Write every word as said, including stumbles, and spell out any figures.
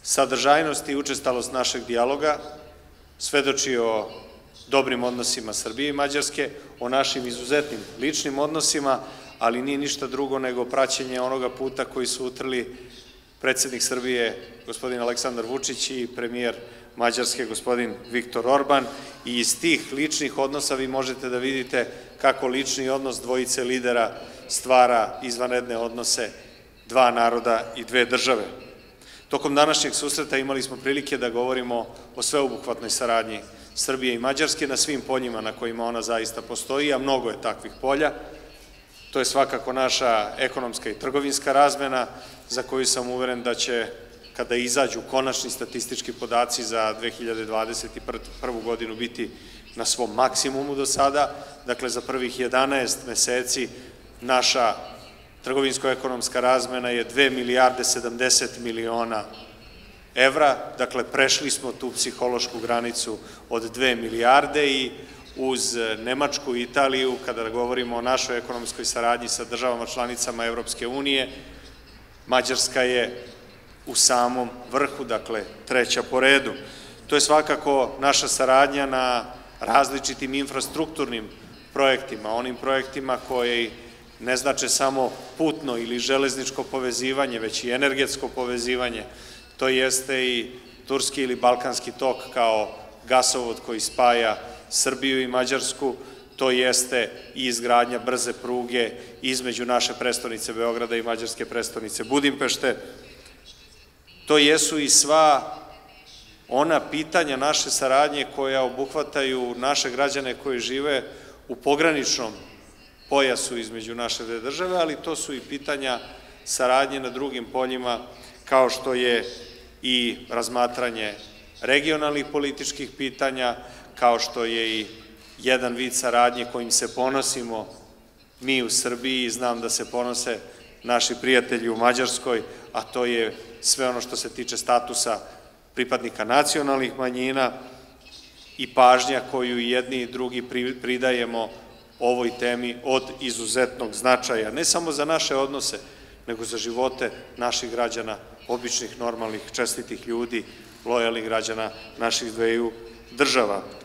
sadržajnost i učestalost našeg dijaloga svedoči o dobrim odnosima Srbije i Mađarske, o našim izuzetnim ličnim odnosima, ali nije ništa drugo nego praćenje onoga puta koji su utrli predsednik Srbije, gospodin Aleksandar Vučić, i premijer Mađarske, gospodin Viktor Orban, i iz tih ličnih odnosa vi možete da vidite kako lični odnos dvojice lidera stvara izvanredne odnose dva naroda i dve države. Tokom današnjeg susreta imali smo prilike da govorimo o sveobuhvatnoj saradnji Srbije i Mađarske na svim poljima na kojima ona zaista postoji, a mnogo je takvih polja. To je svakako naša ekonomska i trgovinska razmena, za koju sam uveren da će, kada izađu konačni statistički podaci za dve hiljade dvadeset prvu godinu, biti na svom maksimumu do sada. Dakle, za prvih jedanaest meseci naša trgovinsko-ekonomska razmena je dve milijarde sedamdeset miliona evra, dakle prešli smo tu psihološku granicu od dve milijarde i uz Nemačku i Italiju, kada govorimo o našoj ekonomskoj saradnji sa državama članicama Evropske unije, Mađarska je u samom vrhu, dakle treća po redu. To je svakako naša saradnja na različitim infrastrukturnim projektima, onim projektima koji ne znače samo putno ili železničko povezivanje, već i energetsko povezivanje. To jeste i Turski ili Balkanski tok kao gasovod koji spaja Srbiju i Mađarsku, to jeste i izgradnja brze pruge između naše prestonice Beograda i mađarske prestonice Budimpešte. To jesu i sva ona pitanja naše saradnje koja obuhvataju naše građane koji žive u pograničnom pojasu između naše dve države, ali to su i pitanja saradnje na drugim poljima, kao što je i razmatranje regionalnih političkih pitanja, kao što je i jedan vid saradnje kojim se ponosimo mi u Srbiji i znam da se ponose naši prijatelji u Mađarskoj, a to je sve ono što se tiče statusa pripadnika nacionalnih manjina i pažnja koju jedni i drugi pridajemo ovoj temi od izuzetnog značaja, ne samo za naše odnose, nego za živote naših građana, običnih, normalnih, čestitih ljudi, lojalnih građana naših dveju država.